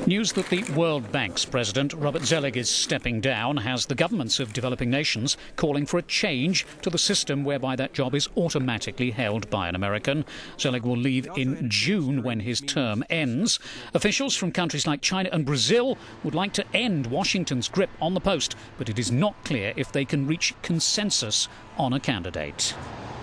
News that the World Bank's president, Robert Zoellick, is stepping down has the governments of developing nations calling for a change to the system whereby that job is automatically held by an American. Zoellick will leave in June when his term ends. Officials from countries like China and Brazil would like to end Washington's grip on the post, but it is not clear if they can reach consensus on a candidate.